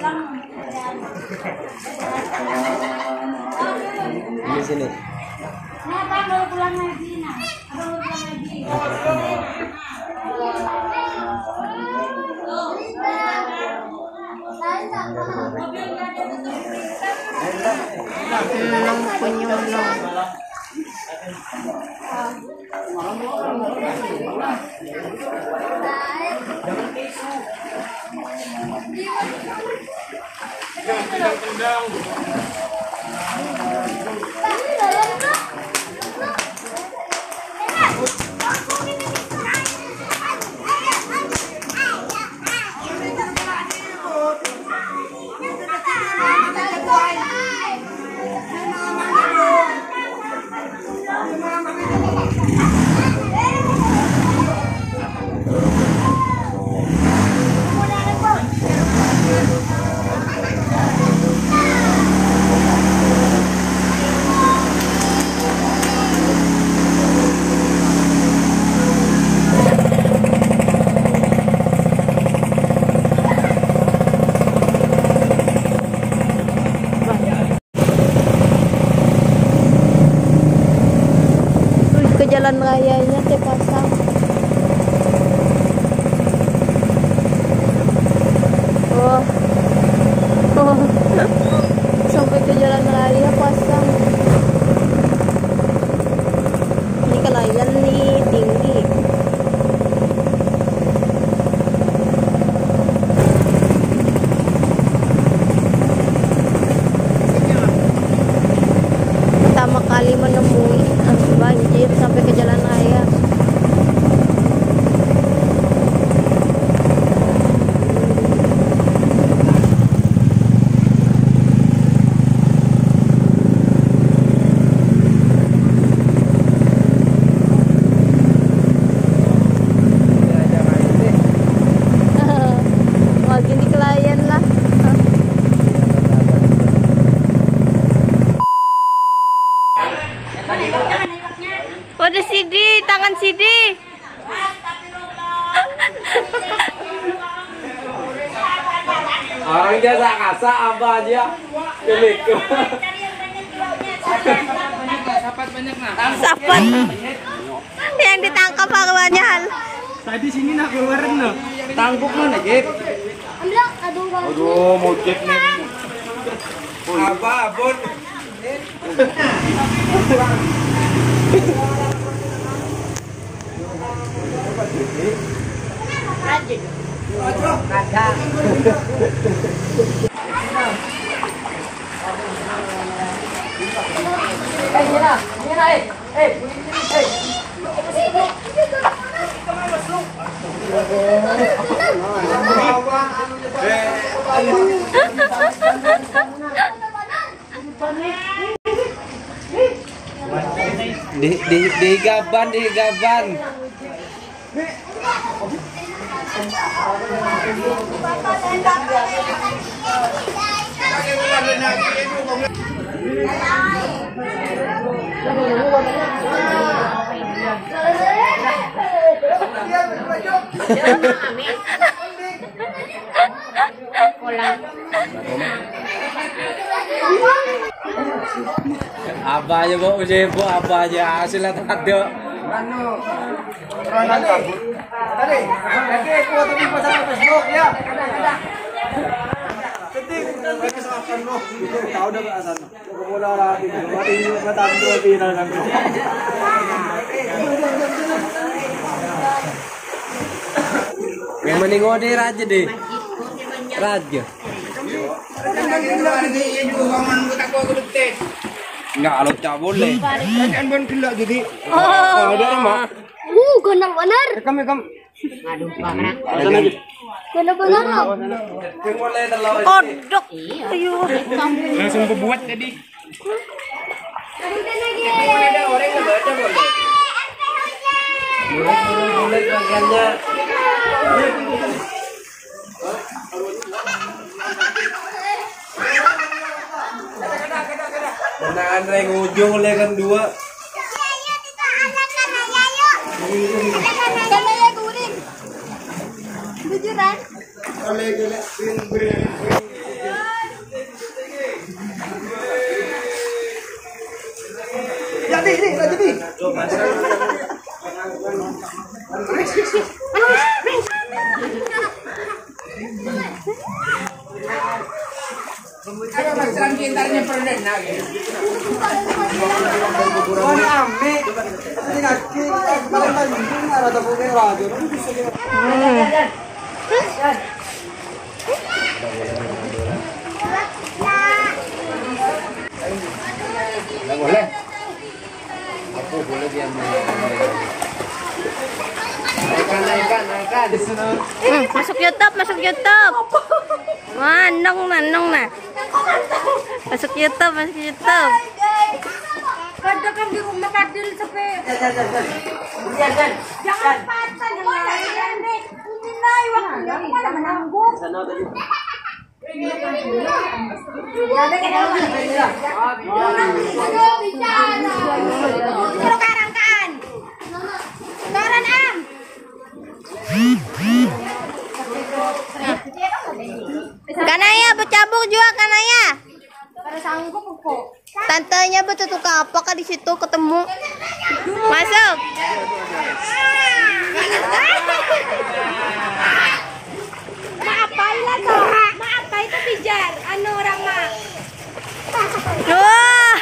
Di sini. Nah, baru pulang lagi. Nah, baru pulang lagi. Jalan rayanya dipasang. Oh. Sampai ke jalan raya pasang. Ini kelayan nih tinggi. Pertama kali menemui banjir sampai ke jalan raya. Makin di Kelayan lah. Waduh Sidi, tangan Sidi. Orang dia kasak apa aja. Kelik. Sapat banyak nah. Sapat. Yang ditangkap awalnya. Tadi sini nak keluarin loh. Tangkuk mana, Jep? Aduh, mau Jep nih. Apa, Abon? Di gaban. Apa aja bu, apa aja hasilnya ada. Peranan kabut. Tadi aku waktu di pasar Facebook ya. Ketik mereka seakan loh. Tahu dah bahasa. Kemula lagi. Mati mata dua final nanti. Yang mending ngode raja deh. Raja. Enggak, kalau tak boleh. Kan bon gila jadi. Ada mak. Benar-benar. Rekam. Aduh, Pak. Benar-benar. Boleh terlalu. Kodok. Ayo. Langsung kebuat jadi. Boleh ada orang yang baca boleh. Boleh bagiannya. Benar yang ujung oleh kan dua. Kanaya guring. Bujuran. Oleh aja nih. Ada masalah pintarnya pernah lagi. Oh, ini ame. Ini kaki. Kemarin tadi ada punya radio. Bisa kita. Nggak boleh. Aku boleh dia naikkan. Masuk YouTube, masuk YouTube. Manong nah. Masuk YouTube. Ada kan di rumah Kadil sampai. Jangan patah di mana ini. Ini naik waktunya mana menanggung. Kanaya bercabuk juga Kanaya. Pada sanggup kok. Tantenya betul tukang apakah di situ ketemu? Masuk. Maapailah toh. Maapai itu pijar. Anu orang mah. Wah.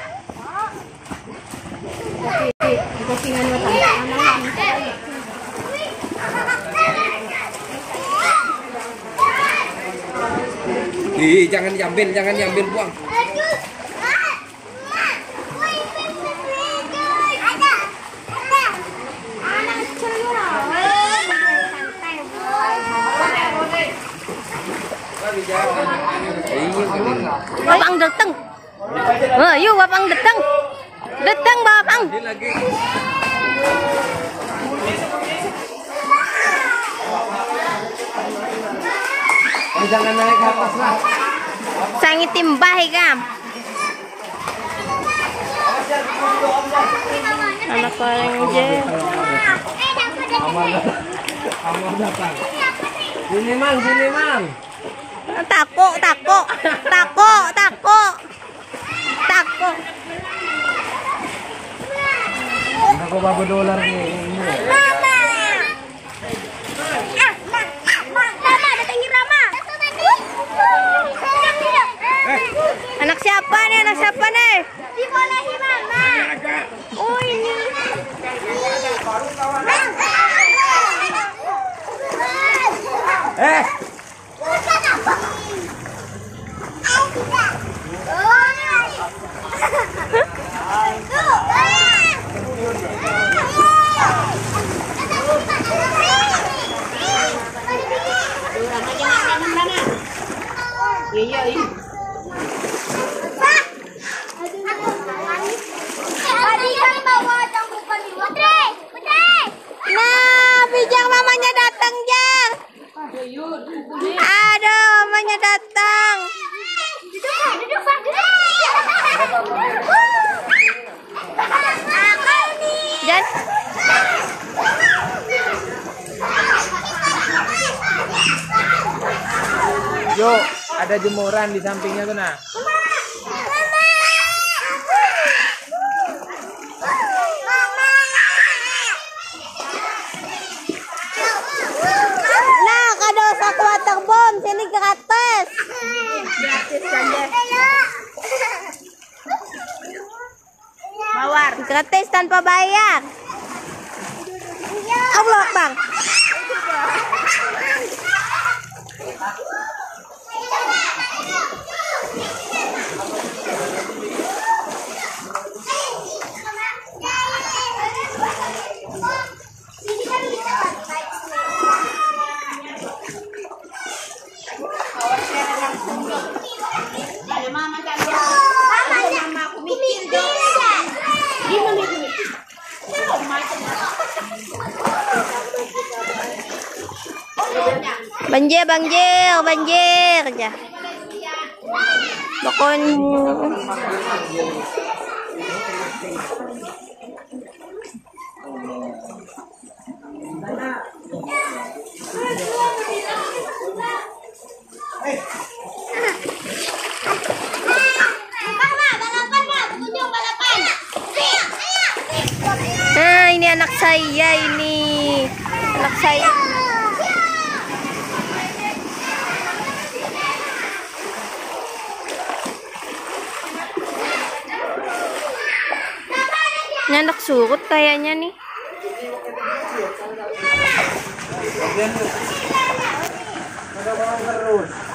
Jangan diambil, buang. Wapang datang. Yuk wapang datang. Datang bapang. Ini lagi. Jangan naik ke atas lah. Sangi timbah ikam. Anak paling je. Amal datang. Sini mang. Takut. Aku bawa dolar nih. Anak siapa nih? Dibolehi mama. Oh ini. Nah, bijak mamanya datang, Jang. Aduh, mamanya datang. Jan. Yuk, ada jemuran di sampingnya tuh nah. Nah, kado sak water bomb sini gratis. Mawar. Gratis tanpa bayar. Allah, Bang. Banjir aja. Bakon. saya. Ini anak surut kayaknya nih. Ada bawang terus.